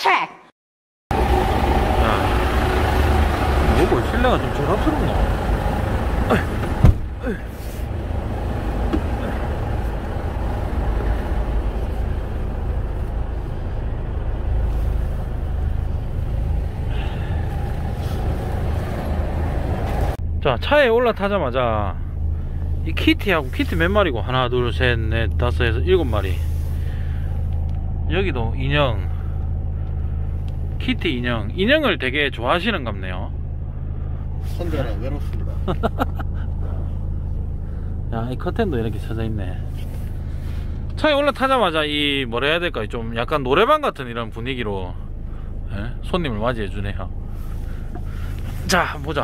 check. 뭐고 실내가 좀 저랍스럽나? 자, 차에 올라타자마자 이 키티하고 키티 몇 마리고? 하나 둘 셋 넷 다섯 여섯 일곱 마리. 여기도 인형, 키티 인형을 되게 좋아하시는 갑네요. 혼자라 외롭습니다. 야, 이 커튼도 이렇게 쳐져 있네. 차에 올라타자마자 이 뭐라 해야 될까, 좀 약간 노래방 같은 이런 분위기로 손님을 맞이해 주네요. 자, 한번 보자.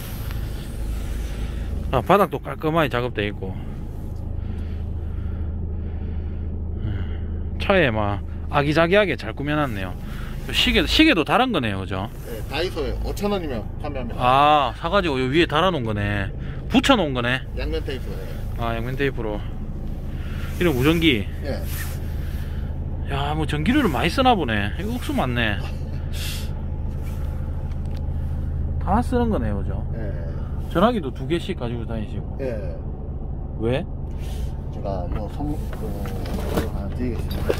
아, 바닥도 깔끔하게 작업되어 있고, 차에 막 아기자기하게 잘 꾸며놨네요. 시계도 다른 거네요, 그죠? 네, 다이소에 5,000원이면 판매합니다. 아, 사가지고 요 위에 달아놓은 거네. 붙여놓은 거네. 양면 테이프. 아, 양면 테이프로. 이런 무전기. 예. 야, 뭐 전기료를 많이 쓰나 보네. 이거 억수 많네. 다 쓰는 거네요, 그죠? 예. 전화기도 2개씩 가지고 다니시고. 예. 왜? 제가 뭐 하나 드리겠습니다.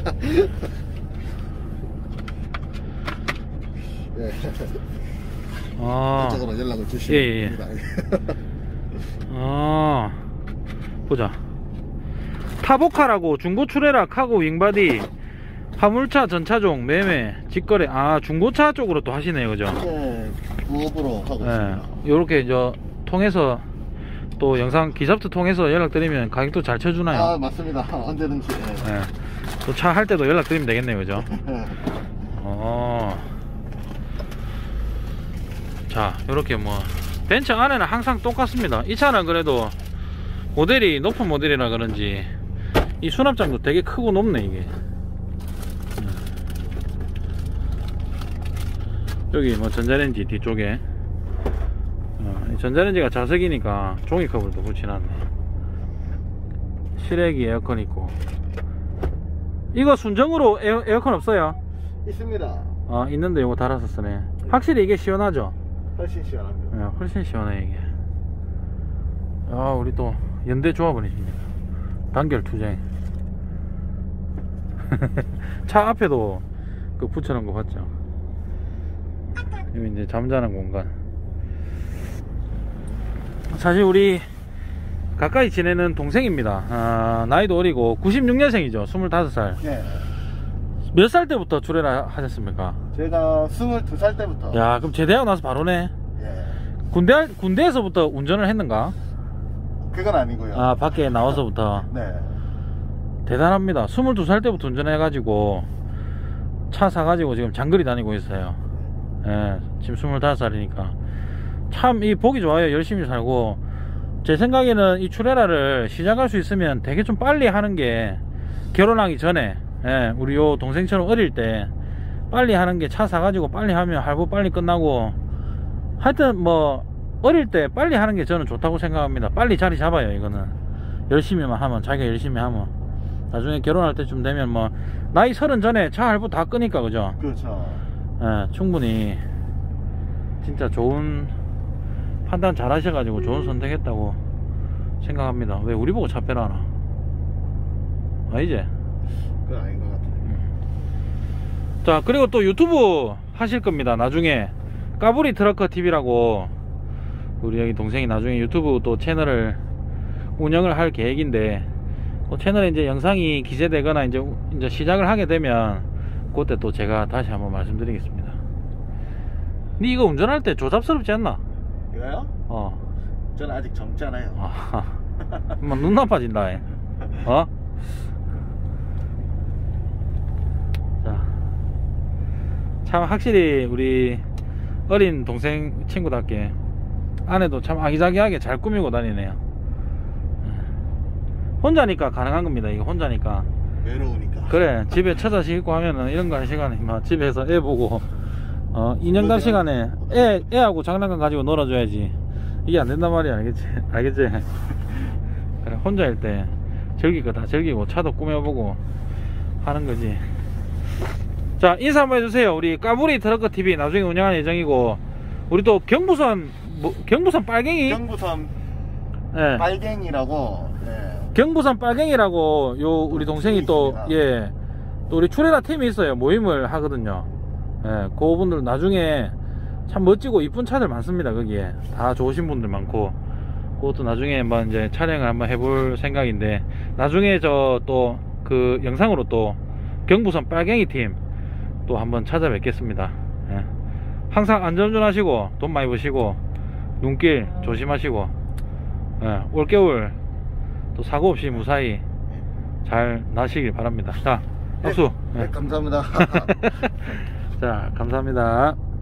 예. 아, 이쪽으로 연락을 주시면 예. 됩니다. 아, 보자. 타보카라고 중고출애라 카고 윙바디 화물차 전차종 매매 직거래. 아, 중고차 쪽으로 또 하시네요, 그죠? 예. 부업으로 하고 있습니다. 요렇게 저 통해서 또 영상 기잡트 통해서 연락드리면 가격도 잘 쳐주나요? 아, 맞습니다. 언제든지. 예. 또 차 할 때도 연락드리면 되겠네요, 그죠? 예. 자, 요렇게 뭐 벤츠 안에는 항상 똑같습니다. 이 차는 그래도 모델이 높은 모델이라 그런지 이 수납장도 되게 크고 높네, 이게. 여기 뭐 전자레인지 뒤쪽에 전자레인지가 자석이니까 종이컵을 또 붙여놨네. 실외기 에어컨 있고. 이거 순정으로 에어컨 없어요? 있습니다. 아, 있는데 이거 달아서 쓰네. 확실히 이게 시원하죠? 훨씬 시원합니다. 네, 훨씬 시원해 이게. 아, 우리 또 연대 조합원이십니다. 단결 투쟁. 차 앞에도 그 붙여놓은 거 봤죠? 여기 이제 잠자는 공간. 사실 우리 가까이 지내는 동생입니다. 아, 나이도 어리고 96년생이죠. 25살. 예. 몇 살 때부터 출애를 하셨습니까? 제가 22살 때부터. 야, 그럼 제대하고 나서 바로네. 예. 군대에서부터 운전을 했는가? 그건 아니고요. 아, 밖에 나와서부터. 네. 대단합니다. 22살 때부터 운전해가지고 차 사가지고 지금 장거리 다니고 있어요. 예, 지금 25살이니까 참 이 보기 좋아요. 열심히 살고. 제 생각에는 이 출애라를 시작할 수 있으면 되게 좀 빨리 하는 게, 결혼하기 전에, 예, 우리 요 동생처럼 어릴 때 빨리 하는 게, 차 사가지고 빨리 하면 할부 빨리 끝나고, 하여튼 뭐 어릴 때 빨리 하는 게 저는 좋다고 생각합니다. 빨리 자리 잡아요. 이거는 열심히만 하면, 자기가 열심히 하면 나중에 결혼할 때쯤 되면 뭐 나이 30 전에 차 할부 다 끄니까, 그죠? 그렇죠. 예, 충분히 진짜 좋은 판단 잘 하셔가지고 좋은 선택했다고 생각합니다. 왜 우리 보고 차 빼라나? 아니지? 그건 아닌 것 같아요. 자, 그리고 또 유튜브 하실 겁니다. 나중에 까불이 트러커 TV라고 우리 여기 동생이 나중에 유튜브 또 채널을 운영을 할 계획인데, 그 채널에 이제 영상이 기재되거나 이제 시작을 하게 되면 그때 또 제가 다시 한번 말씀드리겠습니다. 니 이거 운전할 때 조잡스럽지 않나? 이거요? 저는 아직 젊잖아요. 뭐 눈 나빠진다. 자, 참 확실히 우리 어린 동생 친구답게 안에도 참 아기자기하게 잘 꾸미고 다니네요. 혼자니까 가능한 겁니다. 이거 혼자니까. 외로우니까. 그래, 집에 처자식 있고 하면은 이런 거 할 시간에 막 집에서 애 보고 인형갈 시간에 애하고 장난감 가지고 놀아줘야지. 이게 안 된단 말이야. 알겠지? 그래, 혼자일 때 즐길 거 다 즐기고 차도 꾸며보고 하는 거지. 자, 인사 한번 해주세요. 우리 까불이 트럭커 TV 나중에 운영할 예정이고, 우리 또 경부선 경부선 빨갱이, 경부선 예. 빨갱이라고. 예. 경부선 빨갱이라고 요 우리 동생이 또, 예, 또 우리 출애라 팀이 있어요. 모임을 하거든요. 예, 그분들 나중에 참 멋지고 이쁜 차들 많습니다. 거기에 다 좋으신 분들 많고, 그것도 나중에 한번 이제 촬영을 한번 해볼 생각인데, 나중에 저 또 그 영상으로 또 경부선 빨갱이 팀 또 한번 찾아뵙겠습니다. 예. 항상 안전운전하시고 돈 많이 버시고 눈길 조심하시고, 예, 올겨울 또 사고 없이 무사히 잘 나시길 바랍니다. 자, 박수. 네, 예. 감사합니다. 자, 감사합니다.